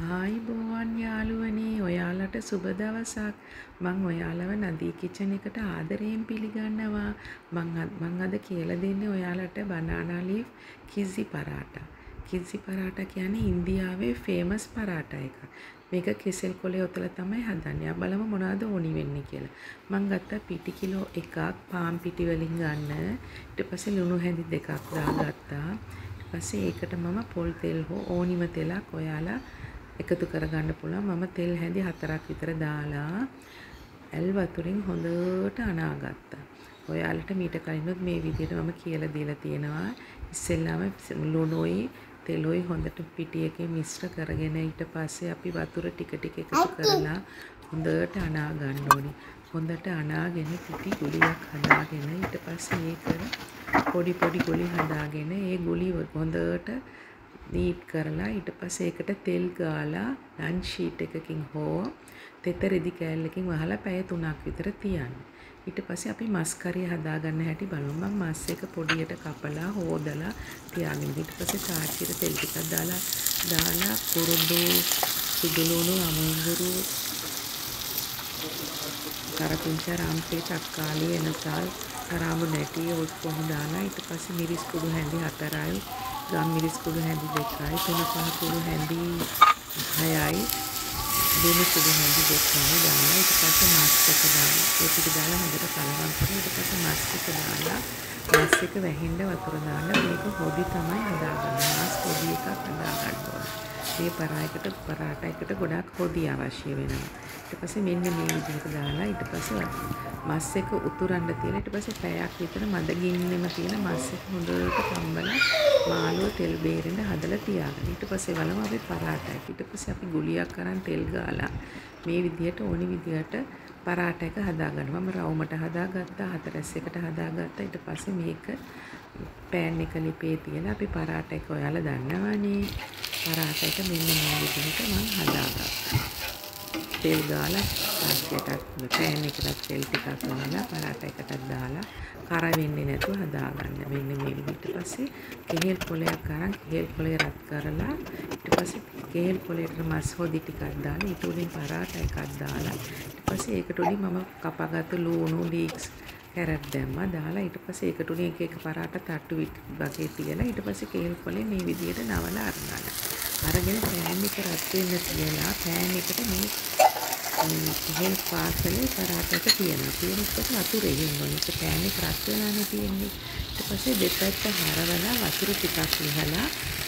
ආයිබෝවන් යාළුවනේ ඔයාලට සුබ දවසක්. මං ඔයාලව නදී කිචන් එකට ආදරයෙන් පිළිගන්නවා. මං අද කියලා දෙන්නේ ඔයාලට බනානා ලීෆ් කිසි පරාටා. කිසි පරාටා කියන්නේ ඉන්දියාවේ ෆේමස් පරාටා එකක්. මේක කෙසෙල් කොලේ ඔතලා තමයි හදන්නේ. බලමු මොනවද ඕනි වෙන්නේ කියලා. මං ගත්තා පිටි කිලෝ එකක් පාන් පිටි වලින් ගන්න. ඊට පස්සේ ලුණු හැඳි දෙකක් දාගත්තා. ඊට පස්සේ ඒකට මම පොල් තෙල් හෝ ඕනිම තෙලක් ඔයාලා එකතු කරගන්න පුළුවන්. මම තෙල් හැඳි 4ක් විතර දාලා ඇල් වතුරින් හොඳට අනාගත්තා. ඔයාලට මීට කලිනුත් මේ විදිහට මම කියලා දීලා තියෙනවා. ඉස්සෙල්ලාම ලුණුයි තෙලුයි හොඳට පිටි එකේ මිශ්‍ර කරගෙන ඊට පස්සේ අපි වතුර ටික ටික එකතු කරලා හොඳට අනා ගන්න ඕනේ. හොඳට අනාගෙන පිටි ගුලියක් හදාගෙන ඊට පස්සේ ඒක පොඩි පොඩි ගුලි හදාගෙන ඒ ගුලි හොඳට නීට් කරලා ඊට පස්සේ ඒකට තෙල් ගාලා ලන්ච් ෂීට් එකකින් හෝ තෙත රෙදි කෑල්ලකින් වහලා පැය 3ක් විතර තියන්න. ඊට පස්සේ අපි මස් කරිය හදාගන්න හැටි බලමු. මම මස් එක පොඩියට කපලා හොදලා තියාගෙන ඊට පස්සේ තාච්චියට තෙල් ටිකක් දාලා කුරුඳු සුදුලුණු අමුංගුරු කරපිංචා රාම්පේ තක්කාලි එනසල් කරාඹු නැටි ඔක්කොම දාලා ඊට පස්සේ මිරිස් කුඩු හැඳි 4යි ගම් මිරිස් කුඩු හැඳි 2යි තුන පහ කුඩු හැඳි 6යි දෙනු කුඩු හැඳි 2යි දාලා ඊට පස්සේ මස් එක දාලා ඒ ටික දාලා හොඳට කලවම් කරලා ඊට පස්සේ මස් එක දාලා මස් එක වැහින්න වතුර දාන්න මේක හොදි තමයි හදාගන්නේ. මස් හොදි එකක් හදාගන්න ඕනේ. මේ පරාටා එකට ගොඩාක් හොදි අවශ්‍ය වෙනවා. ඊට පස්සේ මෙන්න මේ විදිහට දාලා ඊට පස්සේ මස් එක උතුරන්න තියලා ඊට පස්සේ පැයක් විතර මද ගින්නෙම තියෙන මස් එක හොඳට කම්බලා මාළුව තෙල් බේරෙන්න හදලා තියාගන්න. ඊට පස්සේ බලමු අපි පරාටා එක. ඊට පස්සේ අපි ගුලියක් අරන් තෙල් ගාලා මේ විදිහට ඕනි විදිහට පරාටා එක හදාගන්නවා. මම රවුමට හදාගත්තා, හතරැස් එකට හදාගත්තා. ඊට පස්සේ මේක පෑන් එක ලිපේ තියලා අපි පරාටා එක ඔයාලා දන්නවනේ. පරාටා එක මෙන්න මේ විදිහට මම හදාගත්තා. තෙල් ගාලා පාස්කටත් පෑන් එකට තෙල් ටිකක් දාලා පරාටා එකටත් දාලා කර වෙන්නේ නැතුව හදාගන්න. මෙන්න මේ විදිහට පස්සේ කෙහෙල් කොලයක් අරන් කෙහෙල් කොලේ රත් කරලා ඊට පස්සේ කෙහෙල් කොලේට මස් හොදි ටිකක් දාලා ඊට උඩින් පරාටා එකක් දාලා ඊට පස්සේ ඒකට උඩින් මම කපාගත්තු ලුණු ලීක්ස් කැරට් දැම්මා දාලා ඊට පස්සේ ඒකට උඩින් එක පරාටා තට්ටු වගේ තියලා ඊට පස්සේ කෙහෙල් කොලේ මේ විදිහට නවලා අරගෙන පෑන් එක රත් වෙන්න තියලා පෑන් එකට මේ කෙහෙල් පාසලේ පරාටා එක තියනවා. ඊට වතුර එන්න ඕනේ. ඒක පෑන් එක රත් වෙලානේ තියෙන්නේ. ඊට පස්සේ දෙපැත්ත හරවලා වතුර ටිකක් ඉහලා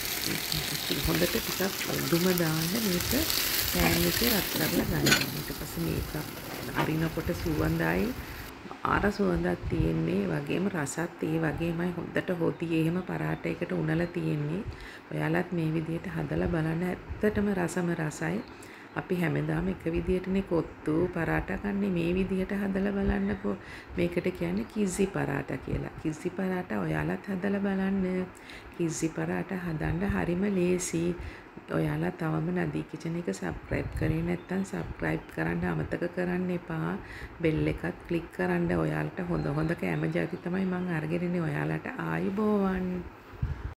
හොඳට ටිකක් දුම දාන්න මේක පෑන් එකේ රත් කරලා ගන්න. ඊට පස්සේ මේක අරිනකොට සුවඳයි ආර සුවඳක් තියෙන්නේ වගේම රසත් ඒ වගේමයි හොඳට හොදි එහෙම පරාටා එකට උනලා තියෙන්නේ. ඔයාලත් මේ විදිහට හදලා බලන්න. ඇත්තටම රසම රසයි. අපි හැමදාම එක විදිහටනේ කොත්තු පරාටා කන්නේ. මේ විදිහට හදලා බලන්නකෝ. මේකට කියන්නේ කිසි පරාටා කියලා. කිසි පරාටා ඔයාලත් හදලා බලන්න. කිසි පරාටා හදන්න හරිම ලේසි. ඔයාලා තවම නදී කිචන් එක සබ්ස්ක්‍රයිබ් කරේ නැත්නම් සබ්ස්ක්‍රයිබ් කරන්න අමතක කරන්න එපා. බෙල් එකත් ක්ලික් කරන්න. ඔයාලට හොඳ කැම ජාති තමයි මම අරගෙන ඉන්නේ. ඔයාලට ආයුබෝවන්.